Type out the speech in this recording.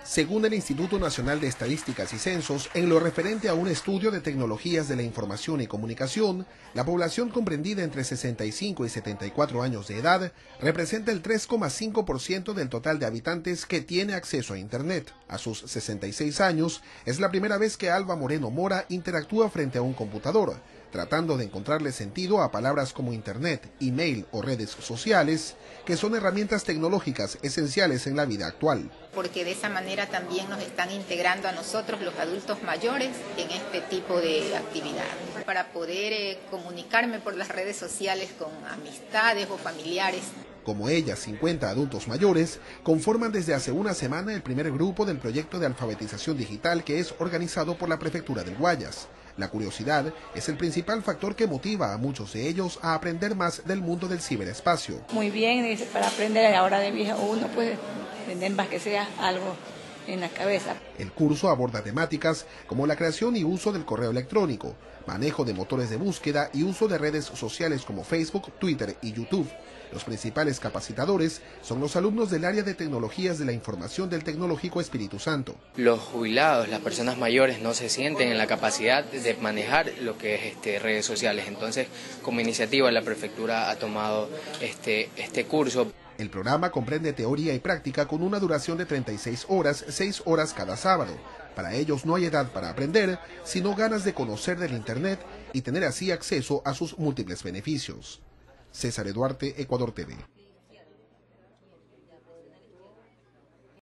Según el Instituto Nacional de Estadísticas y Censos, en lo referente a un estudio de tecnologías de la información y comunicación, la población comprendida entre 65 y 74 años de edad representa el 3,5% del total de habitantes que tiene acceso a Internet. A sus 66 años, es la primera vez que Alba Moreno Mora interactúa frente a un computador, tratando de encontrarle sentido a palabras como Internet, email o redes sociales, que son herramientas tecnológicas esenciales en la vida actual. Porque de esa manera también nos están integrando a nosotros, los adultos mayores, en este tipo de actividad. Para poder comunicarme por las redes sociales con amistades o familiares. Como ella, 50 adultos mayores conforman desde hace una semana el primer grupo del proyecto de alfabetización digital que es organizado por la Prefectura del Guayas. La curiosidad es el principal factor que motiva a muchos de ellos a aprender más del mundo del ciberespacio. Muy bien, para aprender ahora de vieja uno puede aprender más que sea algo en la cabeza. El curso aborda temáticas como la creación y uso del correo electrónico, manejo de motores de búsqueda y uso de redes sociales como Facebook, Twitter y YouTube. Los principales capacitadores son los alumnos del área de tecnologías de la información del Tecnológico Espíritu Santo. Los jubilados, las personas mayores no se sienten en la capacidad de manejar lo que es redes sociales. Entonces, como iniciativa, la prefectura ha tomado este curso. El programa comprende teoría y práctica con una duración de 36 horas, 6 horas cada sábado. Para ellos no hay edad para aprender, sino ganas de conocer del Internet y tener así acceso a sus múltiples beneficios. César Eduarte, Ecuador TV.